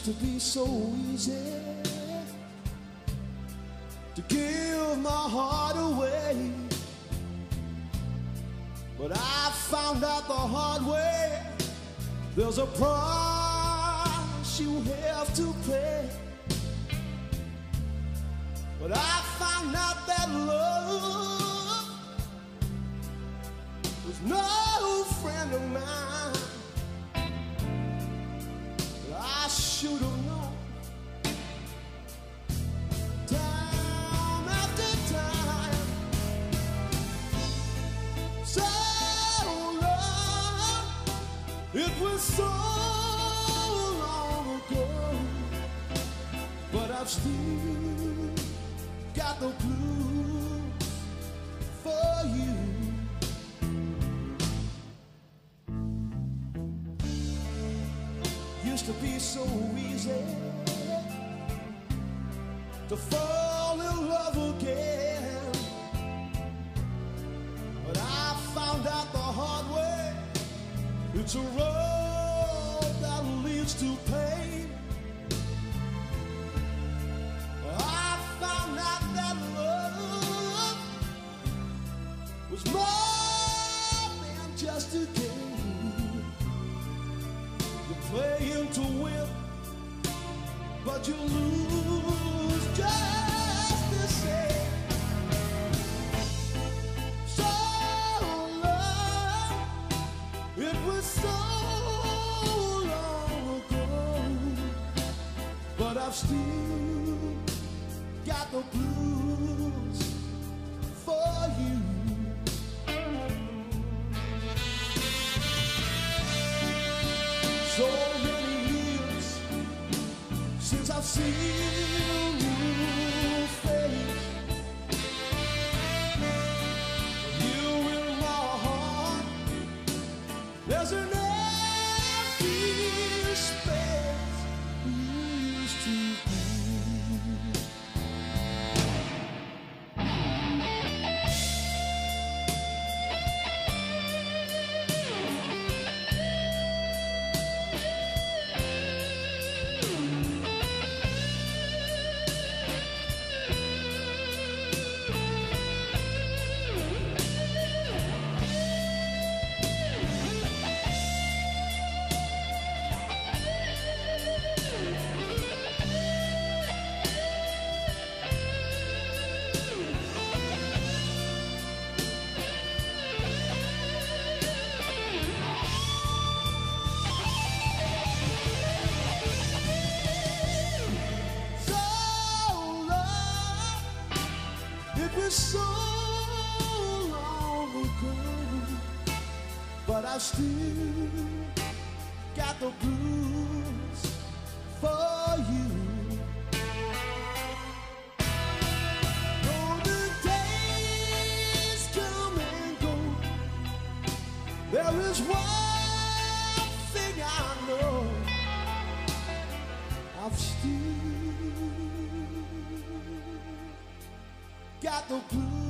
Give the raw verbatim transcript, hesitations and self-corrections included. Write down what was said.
Used to be so easy to give my heart away, but I found out the hard way. There's a price you have to pay. But I found out that love was no friend of mine. I should have known. Time after time, so long, it was so long ago, but I've still got the blues for you. Used to be so easy to fall in love again, but I found out the hard way. It's a road that leads to pain. I found out that love was more than just a game. Playing to win, but you lose just the same. So long, it was so long ago, but I've still got the blues for you. So many years since I've seen your face. You in my heart, there's an empty space we used to be. So long ago, but I still got the blues for you. Though the days come and go, there is one thing I know: I've still got the blues.